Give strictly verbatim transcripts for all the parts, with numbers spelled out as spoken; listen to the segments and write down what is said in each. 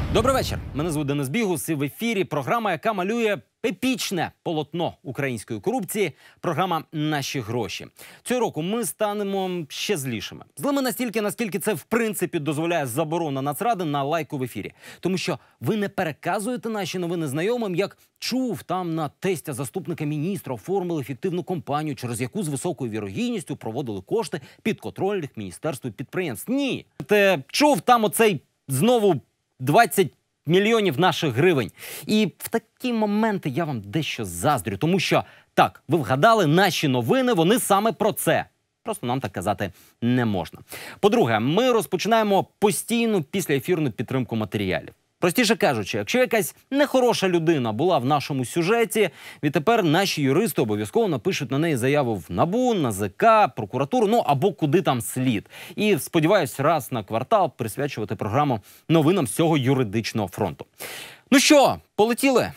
Добрий вечір. Мене звуть Денис Бігус, і в ефірі програма, яка малює епічне полотно української корупції. Програма «Наші гроші». Цього року ми станемо ще злішими. Злими настільки, наскільки це в принципі дозволяє заборона Нацради на лайку в ефірі. Тому що ви не переказуєте наші новини знайомим, як чув там на тестя заступника міністра оформили фіктивну компанію, через яку з високою вірогідністю проводили кошти підконтрольних міністерств і підприємств. Ні. Те чув там оцей знову двадцять мільйонів наших гривень. І в такі моменти я вам дещо заздрю. Тому що, так, ви вгадали, наші новини, вони саме про це. Просто нам так казати не можна. По-друге, ми розпочинаємо постійну післяефірну підтримку матеріалів. Простіше кажучи, якщо якась нехороша людина була в нашому сюжеті, відтепер наші юристи обов'язково напишуть на неї заяву в НАБУ, НАЗК, прокуратуру, ну або куди там слід. І, сподіваюсь, раз на квартал присвячувати програму новинам з цього юридичного фронту. Ну що, полетіли?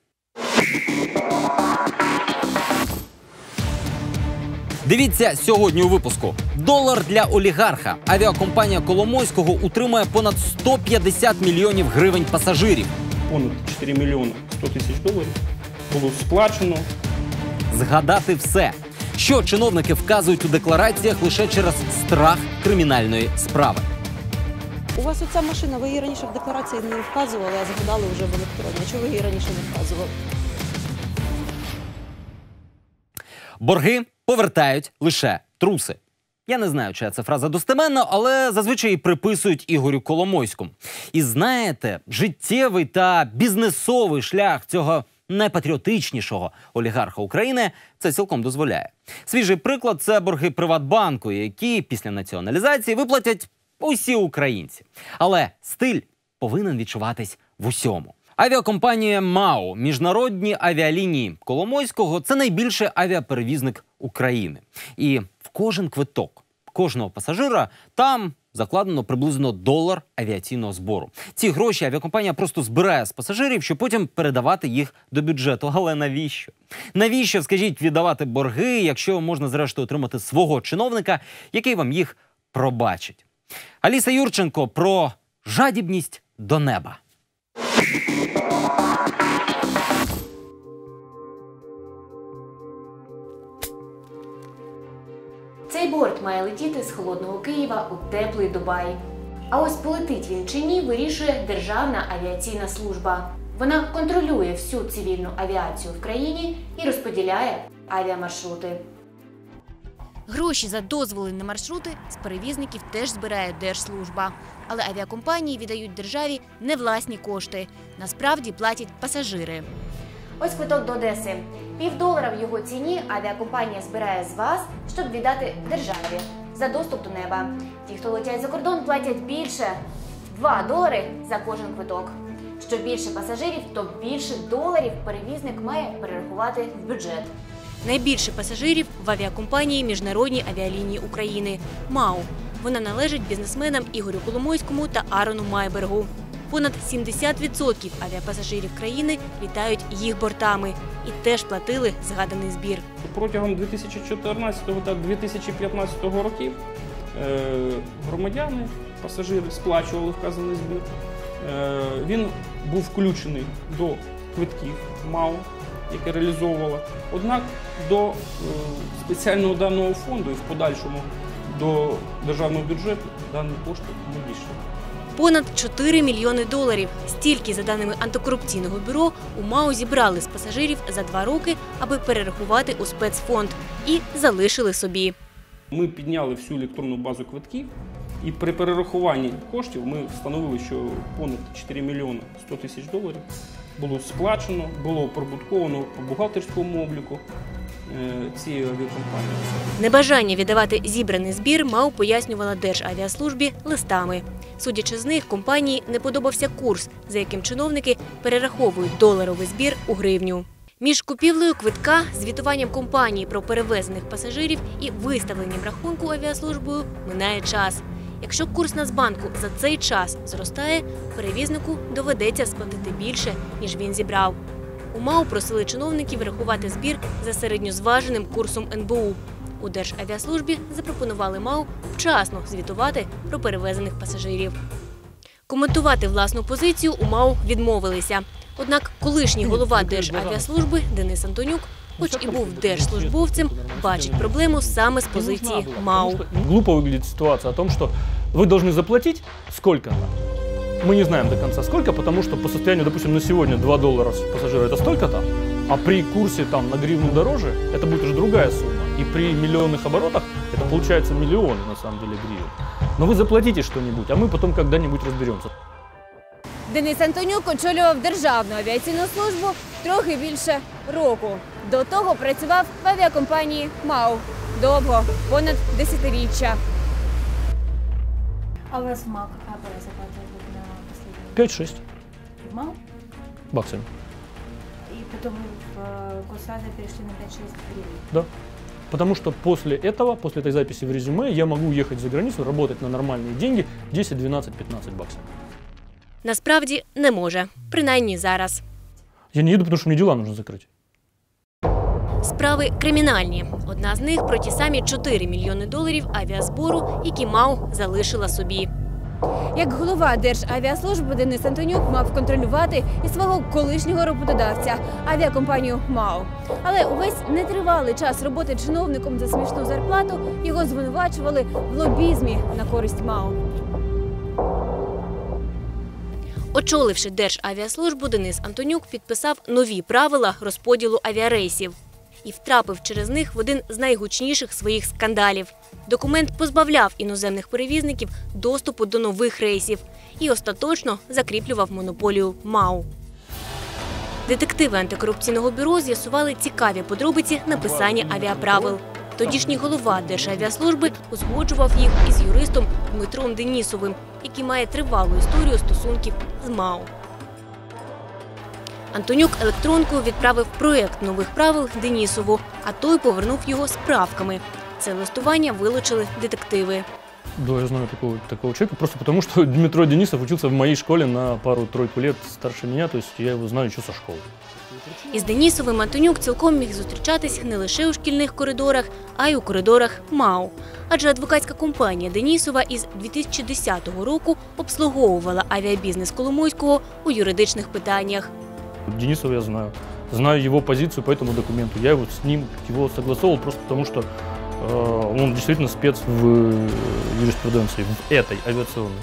Дивіться сьогодні у випуску. Долар для олігарха. Авіакомпанія Коломойського утримує понад сто п'ятдесят мільйонів гривень пасажирів. Понад чотири мільйони сто тисяч доларів було сплачено. Згадати все. Що чиновники вказують у деклараціях лише через страх кримінальної справи. У вас оця машина, ви її раніше в декларації не вказували, а згадали вже в електронній. Чого ви її раніше не вказували? Борги повертають лише труси. Я не знаю, чия це фраза достеменна, але зазвичай її приписують Ігорю Коломойському. І знаєте, життєвий та бізнесовий шлях цього найпатріотичнішого олігарха України це цілком дозволяє. Свіжий приклад – це борги Приватбанку, які після націоналізації виплатять усі українці. Але стиль повинен відчуватись в усьому. Авіакомпанія МАУ, міжнародні авіалінії Коломойського – це найбільший авіаперевізник України. І в кожен квиток кожного пасажира там закладено приблизно долар авіаційного збору. Ці гроші авіакомпанія просто збирає з пасажирів, щоб потім передавати їх до бюджету. Але навіщо? Навіщо, скажіть, віддавати борги, якщо можна зрештою отримати свого чиновника, який вам їх пробачить? Аліса Юрченко про жадібність до неба. Цей борт має летіти з холодного Києва у теплий Дубай. А ось полетить він чи ні, вирішує Державна авіаційна служба. Вона контролює всю цивільну авіацію в країні і розподіляє авіамаршрути. Гроші за дозволи на маршрути з перевізників теж збирає Держслужба. Але авіакомпанії віддають державі не власні кошти. Насправді платять пасажири. Ось квиток до Одеси. Півдолара в його ціні авіакомпанія збирає з вас, щоб віддати державі за доступ до неба. Ті, хто летять за кордон, платять більше – два долари за кожен квиток. Що більше пасажирів, то більше доларів перевізник має перерахувати в бюджет. Найбільше пасажирів в авіакомпанії Міжнародні авіалінії України – МАУ. Вона належить бізнесменам Ігорю Коломойському та Арону Майбергу. Понад сімдесят відсотків авіапасажирів країни літають їх бортами і теж платили згаданий збір. Протягом дві тисячі чотирнадцятого та дві тисячі п'ятнадцятого років громадяни, пасажири сплачували вказаний збір. Він був включений до квитків МАУ, яке реалізовувало. Однак до спеціального даного фонду і в подальшому до державного бюджету дані кошти не дійшли. Понад чотири мільйони доларів. Стільки, за даними антикорупційного бюро, у МАУ зібрали з пасажирів за два роки, аби перерахувати у спецфонд. І залишили собі. Ми підняли всю електронну базу квитків. І при перерахуванні коштів ми встановили, що понад чотири мільйони сто тисяч доларів було сплачено, було прибутковано по бухгалтерському обліку цієї авіакомпанії. Небажання віддавати зібраний збір МАУ пояснювала Державіаслужбі листами. Судячи з них, компанії не подобався курс, за яким чиновники перераховують доларовий збір у гривню. Між купівлею квитка, звітуванням компанії про перевезених пасажирів і виставленням рахунку авіаслужбою минає час. Якщо курс Нацбанку за цей час зростає, перевізнику доведеться сплатити більше, ніж він зібрав. У МАУ просили чиновників рахувати збір за середньозваженим курсом ен бе у. У Державіаслужбі запропонували МАУ вчасно звітувати про перевезених пасажирів. Коментувати власну позицію у МАУ відмовилися. Однак колишній голова Державіаслужби Денис Антонюк, хоч і був держслужбовцем, бачить проблему саме з позиції МАУ. Глупо выглядит ситуация о том, что вы должны заплатить сколько-то. Мы не знаем до конца сколько, потому что по состоянию, допустим, на сегодня два доллара с пассажира это столько-то, а при курсе там на гривну дороже это будет уже другая сумма. И при миллионных оборотах это получается миллион на самом деле гривен. Но вы заплатите что-нибудь, а мы потом когда-нибудь разберемся. Денис Антонюк очолював Державну авіаційну службу трохи більше року. До того працював в авіакомпанії МАУ. Довго, понад десятиріччя. А у вас в МАУ какая была зарплата на последний? пять-шесть В МАУ? баксов. И потом вы в э, Госрада перешли на пять-шесть гривен? Да. Потому что после этого, после этой записи в резюме, я могу уехать за границу, работать на нормальные деньги десять, двенадцать, пятнадцать баксов. Насправді не може, принаймні зараз. Я не еду, потому что мне дела нужно закрыть. Справи кримінальні. Одна з них про ті самі чотири мільйони доларів авіазбору, які МАУ залишила собі. Як голова Державіаслужби Денис Антонюк мав контролювати і свого колишнього роботодавця – авіакомпанію МАУ. Але увесь нетривалий час роботи чиновником за смішну зарплату його звинувачували в лобізмі на користь МАУ. Очоливши Державіаслужбу, Денис Антонюк підписав нові правила розподілу авіарейсів і втрапив через них в один з найгучніших своїх скандалів. Документ позбавляв іноземних перевізників доступу до нових рейсів і остаточно закріплював монополію МАУ. Детективи антикорупційного бюро з'ясували цікаві подробиці написання авіаправил. Тодішній голова Державіаслужби узгоджував їх із юристом Дмитром Денісовим, який має тривалу історію стосунків з МАУ. Антонюк електронкою відправив проєкт нових правил Денісову, а той повернув його з правками. Це листування вилучили детективи. Да, я знаю такого, такого человека, просто потому что Дмитро Денисов учился в моей школе на пару-тройку лет старше меня, то есть я его знаю еще со школы. Із Денісовим Антонюк цілком міг зустрічатись не лише у шкільних коридорах, а й у коридорах МАУ. Адже адвокатська компанія Денісова із дві тисячі десятого року обслуговувала авіабізнес Коломойського у юридичних питаннях. Денисова я знаю. Знаю его позицию по этому документу. Я его с ним его согласовывал просто потому, что э, он действительно спец в э, юриспруденции, в этой авиационной.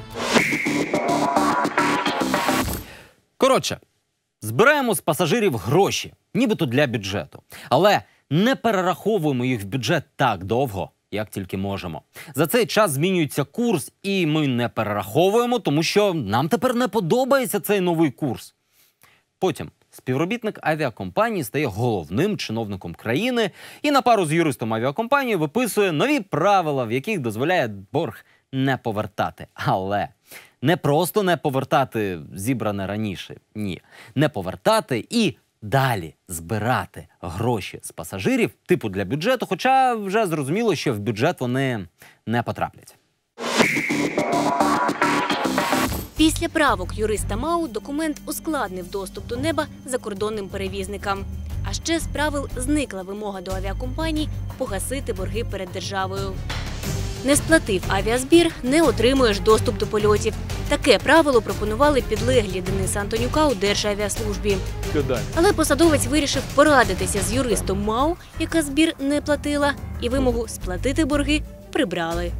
Коротше, збираємо з пасажирів гроші, нібито для бюджету. Але не перераховуємо їх в бюджет так довго, як тільки можемо. За цей час змінюється курс, і ми не перераховуємо, тому що нам тепер не подобається цей новий курс. Потім співробітник авіакомпанії стає головним чиновником країни і на пару з юристом авіакомпанії виписує нові правила, в яких дозволяє борг не повертати. Але не просто не повертати зібране раніше, ні. Не повертати і далі збирати гроші з пасажирів, типу для бюджету, хоча вже зрозуміло, що в бюджет вони не потраплять. Після правок юриста МАУ документ ускладнив доступ до неба закордонним перевізникам. А ще з правил зникла вимога до авіакомпаній погасити борги перед державою. Не сплатив авіазбір – не отримуєш доступ до польотів. Таке правило пропонували підлеглі Дениса Антонюка у Державіаслужбі. Але посадовець вирішив порадитися з юристом МАУ, яка збір не платила, і вимогу сплатити борги прибрали.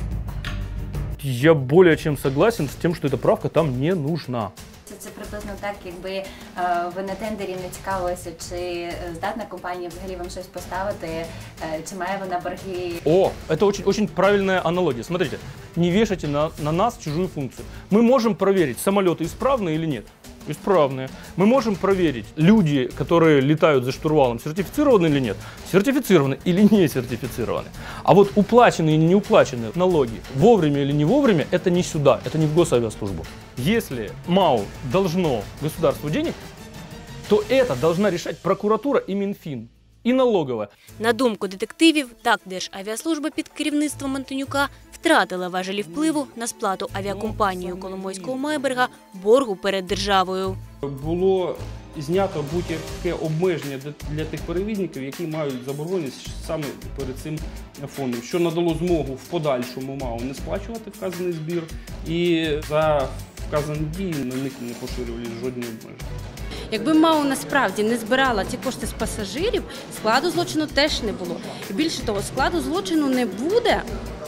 Я более чем согласен с тем, что эта правка там не нужна. Це приблизно так, якби е, ви на тендері не цікавилися, чи здатна компанія взагалі вам щось поставити, е, чи має вона борги. О, это очень, очень правильная аналогия. Смотрите, не вешайте на, на нас чужую функцию. Мы можем проверить, самолеты исправные или нет. Исправные. Мы можем проверить, люди, которые летают за штурвалом, сертифицированы или нет, сертифицированы или не сертифицированы. А вот уплаченные или не уплаченные налоги, вовремя или не вовремя, это не сюда, это не в Госавиаслужбу. Если МАУ должно государству денег, то это должна решать прокуратура и Минфин. І налогова. На думку детективів, так Державіаслужба під керівництвом Антонюка втратила важелі впливу на сплату авіакомпанією Коломойського Майберга боргу перед державою. Було знято будь-яке обмеження для тих перевізників, які мають заборгованість саме перед цим фондом, що надало змогу в подальшому МАУ не сплачувати вказаний збір, і за вказані дії на них не поширювалися жодні обмеження. Якби МАУ насправді не збирала ці кошти з пасажирів, складу злочину теж не було. І більше того, складу злочину не буде,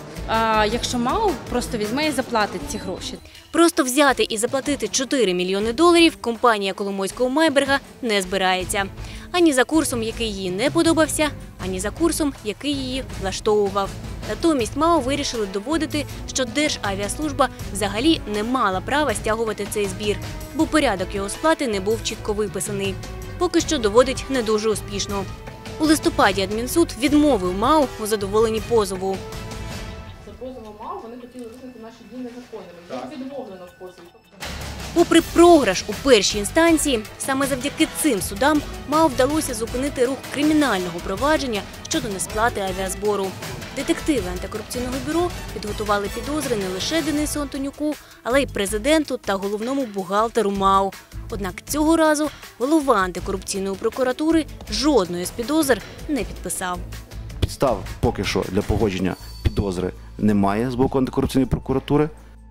а якщо МАУ просто візьме і заплатить ці гроші. Просто взяти і заплатити чотири мільйони доларів компанія Коломойського Майберга не збирається. Ані за курсом, який їй не подобався, ані за курсом, який її влаштовував. Натомість МАУ вирішили доводити, що Державіаслужба взагалі не мала права стягувати цей збір, бо порядок його сплати не був чітко виписаний. Поки що доводить не дуже успішно. У листопаді адмінсуд відмовив МАУ у задоволенні позову. За позовом МАУ вони хотіли визнати наші дії незаконними. Їм відмовлено в позові. Попри програш у першій інстанції, саме завдяки цим судам МАУ вдалося зупинити рух кримінального провадження щодо несплати авіазбору. Детективи антикорупційного бюро підготували підозри не лише Денису Антонюку, але й президенту та головному бухгалтеру МАУ. Однак цього разу голова антикорупційної прокуратури жодної з підозр не підписав. Підстав поки що для погодження підозри немає з боку антикорупційної прокуратури.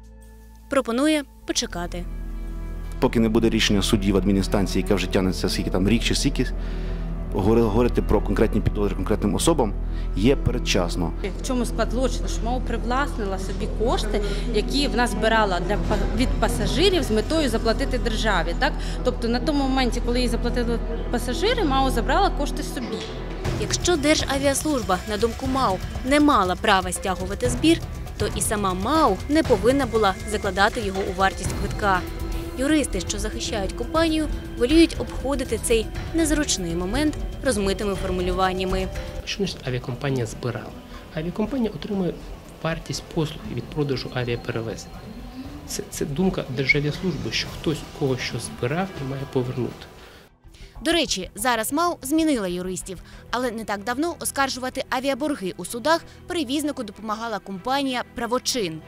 Пропонує почекати. Поки не буде рішення судів адмінінстанції, яке вже тягнеться скільки там рік чи стільки, говорити про конкретні підозри конкретним особам є передчасно. В чому склад злочину? Що МАУ привласнила собі кошти, які вона збирала для, від пасажирів з метою заплатити державі. Так? Тобто на тому моменті, коли їй заплатили пасажири, МАУ забрала кошти собі. Якщо Державіаслужба, на думку МАУ, не мала права стягувати збір, то і сама МАУ не повинна була закладати його у вартість квитка. Юристи, що захищають компанію, воліють обходити цей незручний момент розмитими формулюваннями. Що значить авіакомпанія збирала? Авіакомпанія отримує вартість послуг від продажу авіаперевезень. Це, це думка Державіаслужби, що хтось у когось щось збирав і має повернути. До речі, зараз МАУ змінила юристів, але не так давно оскаржувати авіаборги у судах перевізнику допомагала компанія «Правочин».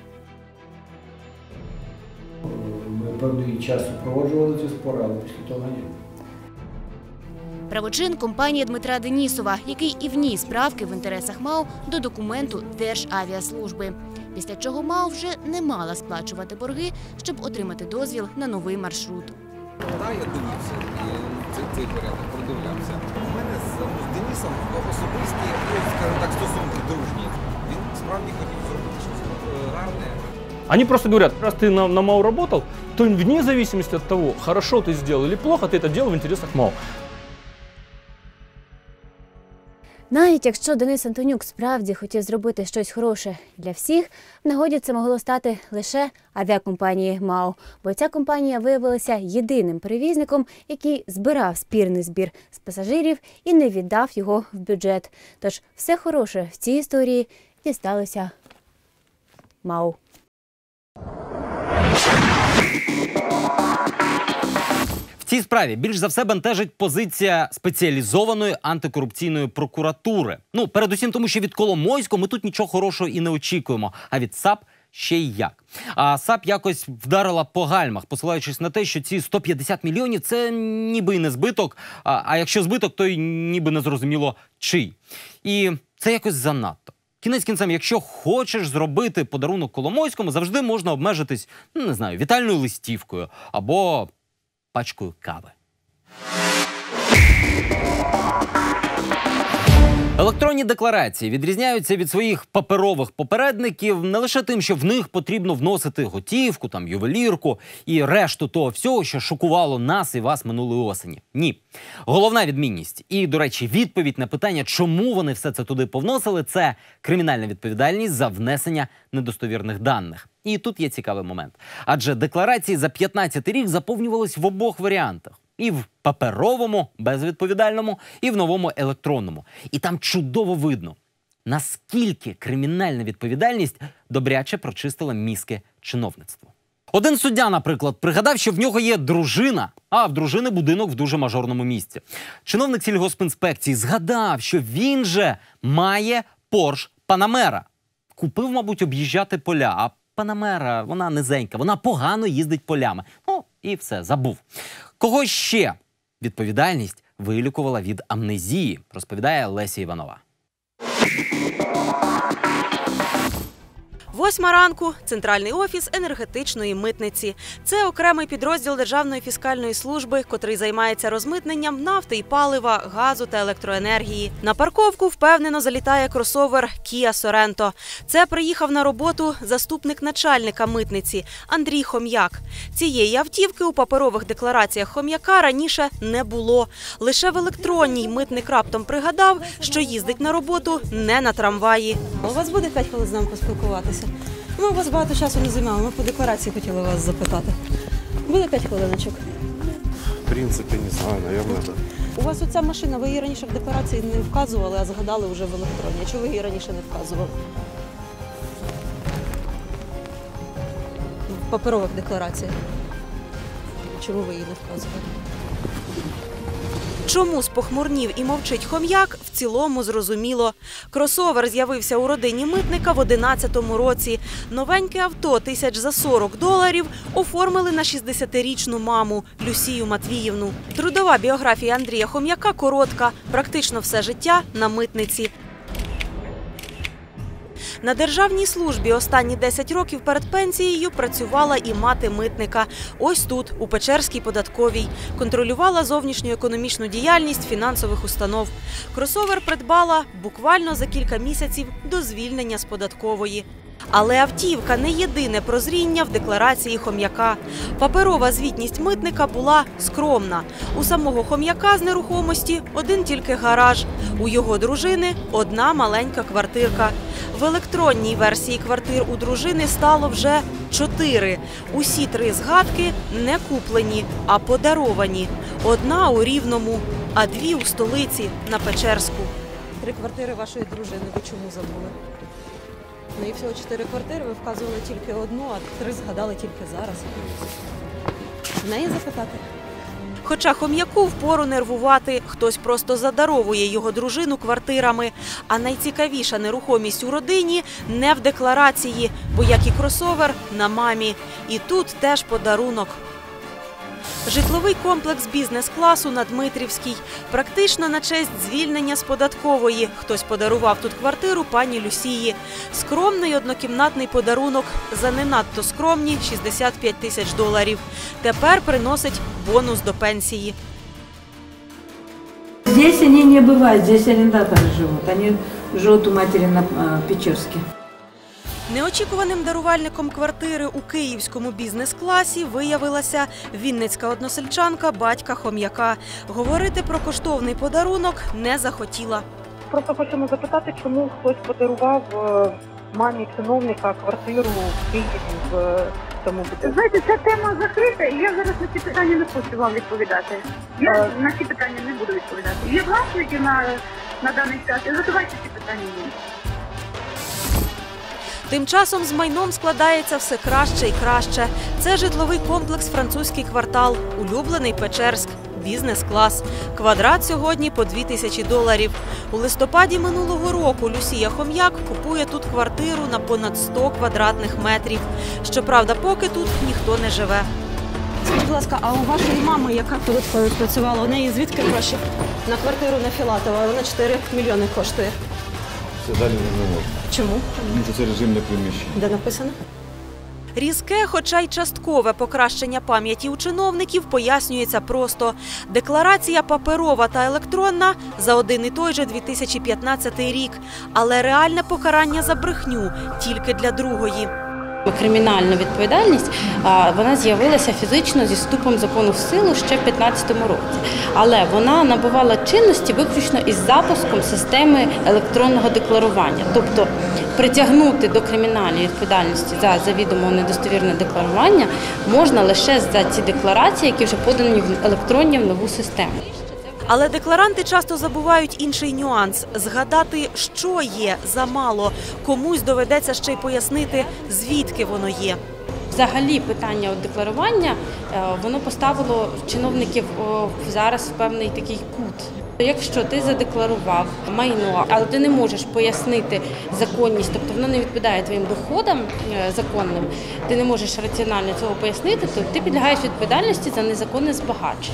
Ми певний час супроводжували ці спори, але після того ні. «Правочин» – компанія Дмитра Денісова, який і вніс правки в інтересах МАУ до документу Державіаслужби. Після чого МАУ вже не мала сплачувати борги, щоб отримати дозвіл на новий маршрут. Так, я дивився і цей порядок продивлявся. У мене з, з Денисом особисті, скажімо так, стосунки дружні. Він справді хотів зробити щось гарне. Они просто говорят, раз ты на, на МАУ работал, то вне зависимости от того, хорошо ты сделал или плохо, ты это делал в интересах МАУ. Навіть якщо Денис Антонюк справді хотів зробити щось хороше для всіх, в нагоді це могло стати лише авіакомпанії МАУ. Бо ця компанія виявилася єдиним перевізником, який збирав спірний збір з пасажирів і не віддав його в бюджет. Тож все хороше в цій історії дісталося МАУ. В цій справі більш за все бентежить позиція спеціалізованої антикорупційної прокуратури. Ну, передусім тому, що від Коломойського ми тут нічого хорошого і не очікуємо, а від САП ще й як. А САП якось вдарила по гальмах, посилаючись на те, що ці сто п'ятдесят мільйонів – це ніби і не збиток, а, а якщо збиток, то й ніби не зрозуміло чий. І це якось занадто. Кінець кінцем, якщо хочеш зробити подарунок Коломойському, завжди можна обмежитись, ну, не знаю, вітальною листівкою або пачкою кави. Електронні декларації відрізняються від своїх паперових попередників не лише тим, що в них потрібно вносити готівку, там, ювелірку і решту того всього, що шокувало нас і вас минулої осені. Ні. Головна відмінність і, до речі, відповідь на питання, чому вони все це туди повносили, це кримінальна відповідальність за внесення недостовірних даних. І тут є цікавий момент. Адже декларації за п'ятнадцятий рік заповнювались в обох варіантах. І в паперовому, безвідповідальному, і в новому електронному. І там чудово видно, наскільки кримінальна відповідальність добряче прочистила мізки чиновництву. Один суддя, наприклад, пригадав, що в нього є дружина, а в дружини будинок в дуже мажорному місці. Чиновник сільгоспінспекції згадав, що він же має Порш Панамера. Купив, мабуть, об'їжджати поля, а Панамера, вона низенька, вона погано їздить полями. Ну, і все, забув. Кого ще Відповідальність вилікувала від амнезії, розповідає Леся Іванова. Восьма ранку – центральний офіс енергетичної митниці. Це окремий підрозділ Державної фіскальної служби, котрий займається розмитненням нафти і палива, газу та електроенергії. На парковку впевнено залітає кросовер Kia Sorento. Це приїхав на роботу заступник начальника митниці Андрій Хом'як. Цієї автівки у паперових деклараціях Хом'яка раніше не було. Лише в електронній митник раптом пригадав, що їздить на роботу не на трамваї. У вас буде п'ять хвилин з нами поспілкуватися? Ми у вас багато часу не займали, ми по декларації хотіли вас запитати. Буде п'ять хвилиночок? В принципі, не знаю, мабуть, так. У вас оця машина, ви її раніше в декларації не вказували, а згадали вже в електронній. А чого ви її раніше не вказували? В паперових деклараціях. Чому ви її не вказували? Чому спохмурнів і мовчить Хом'як, в цілому зрозуміло. Кросовер з'явився у родині митника в одинадцятому році. Новеньке авто тисяч за сорок доларів оформили на шістдесятирічну маму Люсію Матвіївну. Трудова біографія Андрія Хом'яка коротка, практично все життя на митниці. На державній службі останні десять років перед пенсією працювала і мати митника. Ось тут, у Печерській податковій. Контролювала зовнішню економічну діяльність фінансових установ. Кросовер придбала буквально за кілька місяців до звільнення з податкової. Але автівка – не єдине прозріння в декларації Хом'яка. Паперова звітність митника була скромна. У самого Хом'яка з нерухомості один тільки гараж. У його дружини – одна маленька квартирка. В електронній версії квартир у дружини стало вже чотири. Усі три згадки не куплені, а подаровані. Одна у Рівному, а дві у столиці на Печерську. Три квартири вашої дружини, ви чому забули? Ну і всього чотири квартири, ви вказували тільки одну, а три згадали тільки зараз. В неї запитати? Хоча Хом'яку впору нервувати, хтось просто задаровує його дружину квартирами. А найцікавіша нерухомість у родині не в декларації, бо як і кросовер – на мамі. І тут теж подарунок. Житловий комплекс бізнес-класу на Дмитрівській. Практично на честь звільнення з податкової. Хтось подарував тут квартиру пані Люсії. Скромний однокімнатний подарунок за не надто скромні шістдесят п'ять тисяч доларів. Тепер приносить бонус до пенсії. Здесь они не бывают, здесь арендаторы живут. Они живут у матери на Печерске. Неочікуваним дарувальником квартири у київському бізнес-класі виявилася вінницька односельчанка батька Хом'яка. Говорити про коштовний подарунок не захотіла. Просто хочемо запитати, чому хтось подарував мамі чиновника квартиру в Києві в тому будинку. Знаєте, ця тема закрита, і я зараз на ці питання не хочу вам відповідати. Я а... на ці питання не буду відповідати. Є власники на, на даний час, і задавайте ці питання їм. Тим часом з майном складається все краще і краще. Це житловий комплекс «Французький квартал», улюблений Печерськ, бізнес-клас. Квадрат сьогодні по дві тисячі доларів. У листопаді минулого року Люсія Хом'як купує тут квартиру на понад сто квадратних метрів. Щоправда, поки тут ніхто не живе. Скажіть, будь ласка, а у вашої мами, яка тут працювала, у неї звідки гроші на квартиру на Філатова? Вона чотири мільйони коштує. Це далі не можна. Чому? Це режимне приміщення. Де написано? Різке, хоча й часткове покращення пам'яті у чиновників пояснюється просто. Декларація паперова та електронна за один і той же дві тисячі п'ятнадцятий рік. Але реальне покарання за брехню тільки для другої. Кримінальна відповідальність, вона з'явилася фізично зі вступом закону в силу ще в п'ятнадцятому році. Але вона набувала чинності виключно із запуском системи електронного декларування. Тобто притягнути до кримінальної відповідальності за завідомо недостовірне декларування можна лише за ці декларації, які вже подані в електронні в нову систему. Але декларанти часто забувають інший нюанс – згадати, що є, замало. Комусь доведеться ще й пояснити, звідки воно є. Взагалі питання декларування, воно поставило чиновників зараз в певний такий кут. Якщо ти задекларував майно, але ти не можеш пояснити законність, тобто воно не відповідає твоїм доходам законним, ти не можеш раціонально цього пояснити, то ти підлягаєш відповідальності за незаконне збагачення.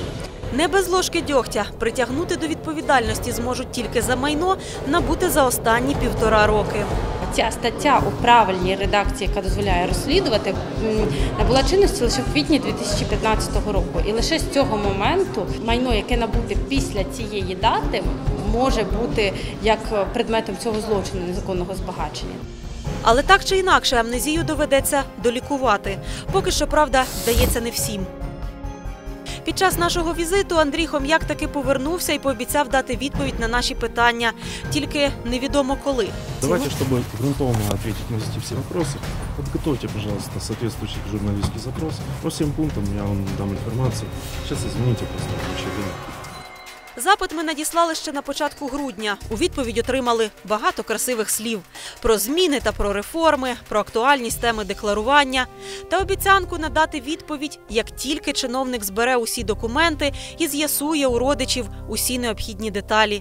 Не без ложки дьогтя. Притягнути до відповідальності зможуть тільки за майно, набуте за останні півтора роки. Ця стаття у правильній редакції, яка дозволяє розслідувати, набула чинності лише в квітні дві тисячі п'ятнадцятого року. І лише з цього моменту майно, яке набуте після цієї дати, може бути як предметом цього злочину незаконного збагачення. Але так чи інакше амнезію доведеться долікувати. Поки що, правда, вдається не всім. Під час нашого візиту Андрій Хом'як таки повернувся і пообіцяв дати відповідь на наші питання. Тільки невідомо коли. Давайте, чтобы грунтовно ответить на эти все вопросы, подготовьте, пожалуйста, соответствующий журналистский запрос. По всем пунктам я вам дам информацию. Сейчас, извините, просто рабочий день. Запит ми надіслали ще на початку грудня. У відповідь отримали багато красивих слів. Про зміни та про реформи, про актуальність теми декларування. Та обіцянку надати відповідь, як тільки чиновник збере усі документи і з'ясує у родичів усі необхідні деталі.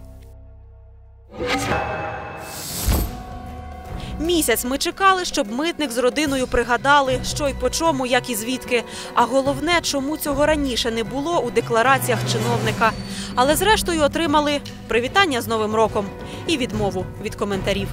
Місяць ми чекали, щоб митник з родиною пригадали, що й по чому, як і звідки. А головне, чому цього раніше не було у деклараціях чиновника. Але зрештою отримали привітання з Новим роком і відмову від коментарів.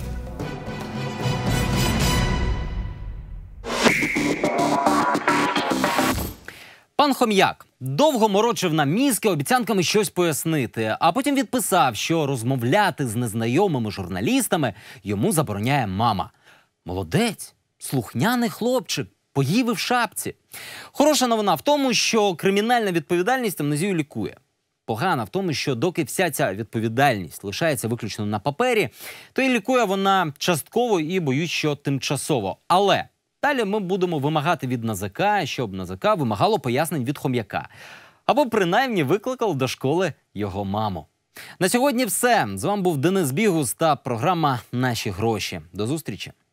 Пан Хом'як довго морочив нам мізки обіцянками щось пояснити, а потім відписав, що розмовляти з незнайомими журналістами йому забороняє мама. Молодець, слухняний хлопчик, поїв і в шапці. Хороша новина в тому, що кримінальна відповідальність амнезію лікує. Погана в тому, що доки вся ця відповідальність лишається виключно на папері, то і лікує вона частково і, боюсь, що тимчасово. Але далі ми будемо вимагати від НАЗК, щоб НАЗК вимагало пояснень від Хом'яка. Або принаймні викликав до школи його маму. На сьогодні все. З вами був Денис Бігус та програма «Наші гроші». До зустрічі.